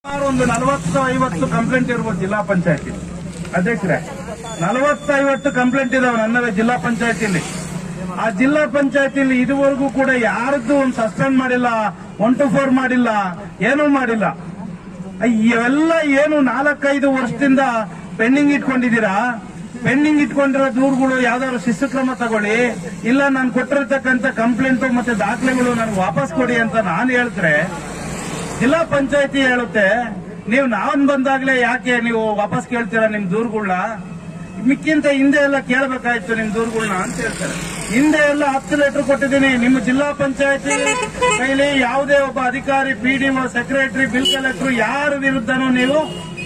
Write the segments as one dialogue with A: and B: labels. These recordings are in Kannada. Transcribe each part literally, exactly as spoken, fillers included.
A: ಒಂದು ನಲವತ್ತು ಐವತ್ತು ಕಂಪ್ಲೇಂಟ್ ಇರ್ಬೋದು ಜಿಲ್ಲಾ ಪಂಚಾಯತಿ ಅಧ್ಯಕ್ಷರೇ. ನಲವತ್ತು ಐವತ್ತು ಕಂಪ್ಲೇಂಟ್ ಇದಾವೆ ನನ್ನವೇ ಜಿಲ್ಲಾ ಪಂಚಾಯತಿಯಲ್ಲಿ. ಆ ಜಿಲ್ಲಾ ಪಂಚಾಯತಿಯಲ್ಲಿ ಇದುವರೆಗೂ ಕೂಡ ಯಾರದ್ದು ಒಂದು ಸಸ್ಪೆಂಡ್ ಮಾಡಿಲ್ಲ, ಒನ್ ಟು ಫೋರ್ ಮಾಡಿಲ್ಲ, ಏನೂ ಮಾಡಿಲ್ಲ. ಇವೆಲ್ಲ ಏನು ನಾಲ್ಕೈದು ವರ್ಷದಿಂದ ಪೆಂಡಿಂಗ್ ಇಟ್ಕೊಂಡಿದ್ದೀರಾ? ಪೆಂಡಿಂಗ್ ಇಟ್ಕೊಂಡಿರೋ ದೂರುಗಳು ಯಾವ್ದಾದ್ರು ಶಿಸ್ತು ಕ್ರಮ ತಗೊಳ್ಳಿ, ಇಲ್ಲ ನಾನು ಕೊಟ್ಟಿರ್ತಕ್ಕಂಥ ಕಂಪ್ಲೇಂಟ್ ಮತ್ತೆ ದಾಖಲೆಗಳು ನನಗೆ ವಾಪಸ್ ಕೊಡಿ ಅಂತ ನಾನು ಹೇಳ್ತಾರೆ. ಜಿಲ್ಲಾ ಪಂಚಾಯತಿ ಹೇಳುತ್ತೆ ನೀವು ನಾವನ್ ಬಂದಾಗ್ಲೇ ಯಾಕೆ ನೀವು ವಾಪಸ್ ಕೇಳ್ತೀರಾ ನಿಮ್ ದೂರುಗಳನ್ನ, ಮಿಕ್ಕಿಂತ ಹಿಂದೆ ಎಲ್ಲ ಕೇಳಬೇಕಾಯ್ತು ನಿಮ್ ದೂರುಗಳನ್ನ ಅಂತ ಹೇಳ್ತಾರೆ. ಹಿಂದೆ ಎಲ್ಲ ಹತ್ತು ಲೆಟರ್ ಕೊಟ್ಟಿದ್ದೀನಿ. ನಿಮ್ಮ ಜಿಲ್ಲಾ ಪಂಚಾಯತಿ ಕೈಲಿ ಯಾವುದೇ ಒಬ್ಬ ಅಧಿಕಾರಿ, ಪಿಡಿಒ, ಸೆಕ್ರೆಟರಿ, ಬಿಲ್ ಕಲೆಕ್ಟರ್ ಯಾರ ವಿರುದ್ಧನೂ ನೀವು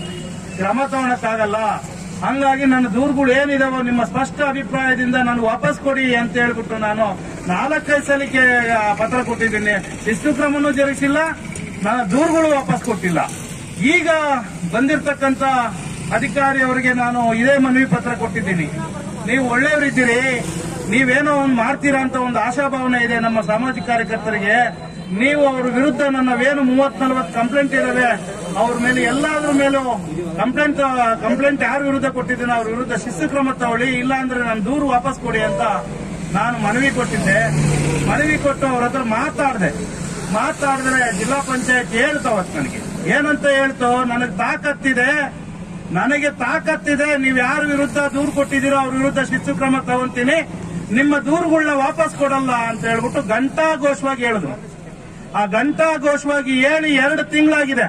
A: ಕ್ರಮ ತಗೊಳಕ್ಕಾಗಲ್ಲ. ಹಂಗಾಗಿ ನನ್ನ ದೂರುಗಳು ಏನಿದಾವೋ ನಿಮ್ಮ ಸ್ಪಷ್ಟ ಅಭಿಪ್ರಾಯದಿಂದ ನಾನು ವಾಪಸ್ ಕೊಡಿ ಅಂತ ಹೇಳ್ಬಿಟ್ಟು ನಾನು ನಾಲ್ಕೈದು ಸಲಕ್ಕೆ ಪತ್ರ ಕೊಟ್ಟಿದ್ದೀನಿ. ಶಿಸ್ತು ಕ್ರಮನೂ ಜರುಗಿಸಿಲ್ಲ, ನನ್ನ ದೂರುಗಳು ವಾಪಸ್ ಕೊಟ್ಟಿಲ್ಲ. ಈಗ ಬಂದಿರತಕ್ಕಂತ ಅಧಿಕಾರಿ ಅವರಿಗೆ ನಾನು ಇದೇ ಮನವಿ ಪತ್ರ ಕೊಟ್ಟಿದ್ದೀನಿ. ನೀವು ಒಳ್ಳೆಯವರಿದ್ದೀರಿ, ನೀವೇನೋ ಒಂದು ಮಾಡ್ತೀರಾ ಅಂತ ಒಂದು ಆಶಾಭಾವನೆ ಇದೆ ನಮ್ಮ ಸಾಮಾಜಿಕ ಕಾರ್ಯಕರ್ತರಿಗೆ. ನೀವು ಅವ್ರ ವಿರುದ್ಧ ನನ್ನವೇನು ಮೂವತ್ ನಲ್ವತ್ತು ಕಂಪ್ಲೇಂಟ್ ಇದಾವೆ ಅವ್ರ ಮೇಲೆ ಎಲ್ಲಾದ್ರ ಮೇಲೂ ಕಂಪ್ಲೇಂಟ್ ಕಂಪ್ಲೇಂಟ್ ಯಾರ ವಿರುದ್ಧ ಕೊಟ್ಟಿದ್ದೀನೋ ಅವ್ರ ವಿರುದ್ಧ ಶಿಸ್ತು ಕ್ರಮ ತಗೊಳ್ಳಿ, ಇಲ್ಲ ಅಂದ್ರೆ ನನ್ನ ದೂರು ವಾಪಸ್ ಕೊಡಿ ಅಂತ ನಾನು ಮನವಿ ಕೊಟ್ಟಿದ್ದೆ. ಮನವಿ ಕೊಟ್ಟು ಅವ್ರ ಹತ್ರ ಮಾತಾಡಿದೆ. ಮಾತಾಡಿದ್ರೆ ಜಿಲ್ಲಾ ಪಂಚಾಯತ್ ಹೇಳ್ತಾವತ್ ನನಗೆ ಏನಂತ ಹೇಳ್ತೋ, ನನಗೆ ತಾಕತ್ತಿದೆ ನನಗೆ ತಾಕತ್ತಿದೆ ನೀವು ಯಾರ ವಿರುದ್ಧ ದೂರು ಕೊಟ್ಟಿದ್ದೀರೋ ಅವ್ರ ವಿರುದ್ಧ ಶಿಸ್ತು ಕ್ರಮ ತಗೊಂತೀನಿ, ನಿಮ್ಮ ದೂರುಗಳನ್ನ ವಾಪಸ್ ಕೊಡಲ್ಲ ಅಂತ ಹೇಳ್ಬಿಟ್ಟು ಘಂಟಾಘೋಷವಾಗಿ ಹೇಳಿದ್ರು. ಆ ಘಂಟಾಘೋಷವಾಗಿ ಹೇಳಿ ಎರಡು ತಿಂಗಳಾಗಿದೆ.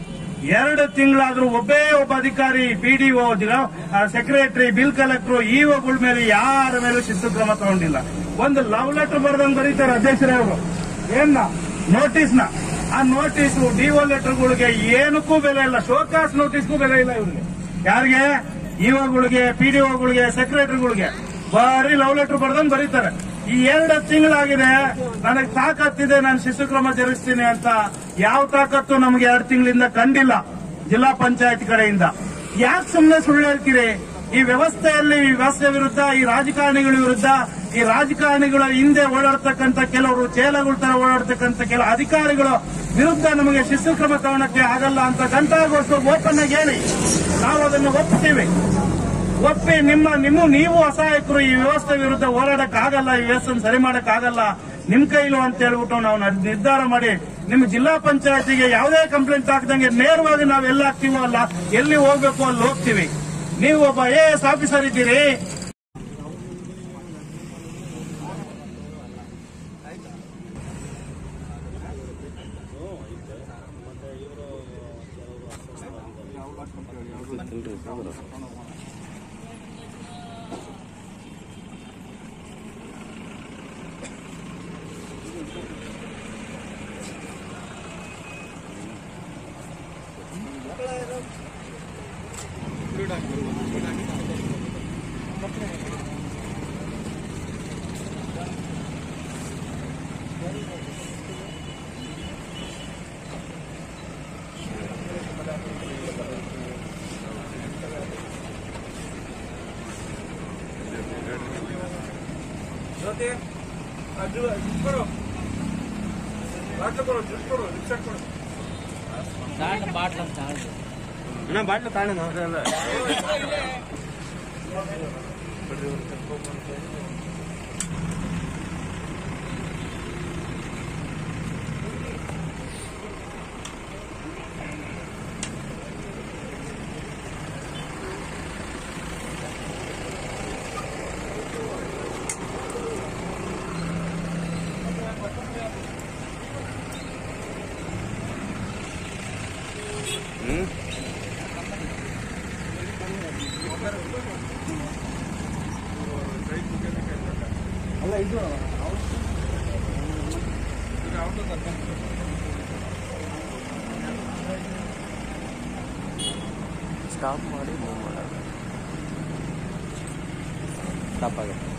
A: ಎರಡು ತಿಂಗಳಾದ್ರೂ ಒಬ್ಬೇ ಒಬ್ಬ ಅಧಿಕಾರಿ, ಪಿಡಿಒ, ಸೆಕ್ರೆಟರಿ, ಬಿಲ್ ಕಲೆಕ್ಟರ್, ಇಒಗಳ ಮೇಲೆ ಯಾರ ಮೇಲೂ ಶಿಸ್ತು ಕ್ರಮ ತಗೊಂಡಿಲ್ಲ. ಒಂದು ಲವ್ ಲೆಟರ್ ಬರೆದಂಗ್ ಬರೀತಾರೆ ಅಧ್ಯಕ್ಷರೇ ಅವರು, ಏನ ನೋಟಿಸ್ನ. ಆ ನೋಟಿಸ್ ಡಿಒ ಲೆಟರ್ಗಳಿಗೆ ಏನಕ್ಕೂ ಬೆಲೆ ಇಲ್ಲ, ಶೋಕಾಸ್ ನೋಟಿಸ್ಗೂ ಬೆಲೆ ಇಲ್ಲ ಇವ್ರಿಗೆ. ಯಾರಿಗೆ? ಇಒಗಳಿಗೆ, ಪಿಡಿಒಗಳಿಗೆ, ಸೆಕ್ರೆಟರಿಗಳಿಗೆ ಬರೀ ಲವ್ ಲೆಟರ್ ಬರೆದಂಗ್ ಬರೀತಾರೆ. ಈ ಎರಡು ತಿಂಗಳಾಗಿದೆ, ನನಗೆ ತಾಕತ್ತಿದೆ ನಾನು ಶಿಸ್ತು ಕ್ರಮ ಜರುಗಿಸ್ತೀನಿ ಅಂತ. ಯಾವ ತಾಕತ್ತು ನಮಗೆ ಎರಡು ತಿಂಗಳಿಂದ ಕಂಡಿಲ್ಲ ಜಿಲ್ಲಾ ಪಂಚಾಯತ್ ಕಡೆಯಿಂದ. ಯಾಕೆ ಸುಮ್ಮನೆ ಸುಳ್ಳು ಹೇಳ್ತೀರಿ? ಈ ವ್ಯವಸ್ಥೆಯಲ್ಲಿ, ಈ ವ್ಯವಸ್ಥೆ ವಿರುದ್ಧ, ಈ ರಾಜಕಾರಣಿಗಳ ವಿರುದ್ಧ, ಈ ರಾಜಕಾರಣಿಗಳ ಹಿಂದೆ ಓಡಾಡ್ತಕ್ಕಂಥ ಕೆಲವರು, ಚೇಲಗಳ ತರ ಓಡಾಡ್ತಕ್ಕಂಥ ಕೆಲವು ಅಧಿಕಾರಿಗಳ ವಿರುದ್ಧ ನಮಗೆ ಶಿಸ್ತು ಕ್ರಮ ತಗೊಳಕ್ಕೆ ಆಗಲ್ಲ ಅಂತ ಘಂಟಾಘೋಷ ಓಪನ್ ಆಗಿ ಹೇಳಿ, ನಾವು ಅದನ್ನು ಒಪ್ತೀವಿ. ಒಪ್ಪಿ ನಿಮ್ಮ ನಿಮ್ಮ ನೀವು ಅಸಹಾಯಕರು, ಈ ವ್ಯವಸ್ಥೆ ವಿರುದ್ಧ ಹೋರಾಡಕ್ ಆಗಲ್ಲ, ಈ ವ್ಯವಸ್ಥೆ ಸರಿ ಮಾಡಕ್ ಆಗಲ್ಲ, ನಿಮ್ ಕೈಲು ಅಂತ ಹೇಳ್ಬಿಟ್ಟು ನಾವು ನಿರ್ಧಾರ ಮಾಡಿ ನಿಮ್ಮ ಜಿಲ್ಲಾ ಪಂಚಾಯತಿಗೆ ಯಾವುದೇ ಕಂಪ್ಲೇಂಟ್ ಹಾಕದಂಗೆ ನೇರವಾಗಿ ನಾವು ಎಲ್ಲಿ ಹಾಕ್ತೀವೋ ಅಲ್ಲ, ಎಲ್ಲಿ ಹೋಗ್ಬೇಕು ಅಲ್ಲಿ ಹೋಗ್ತೀವಿ. ನೀವು ಒಬ್ಬ ಐ ಎ ಎಸ್ ಆಫೀಸರ್ ಇದ್ದೀರಿ.
B: ಬಾಟ್ಲ ತಾಣ ಅಲ್ಲ ಇದು ಸ್ಟಾಪ್ ಮಾಡಿ ಮೂವ್ ಮಾಡೋದು ತಪ್ಪಾಗುತ್ತೆ.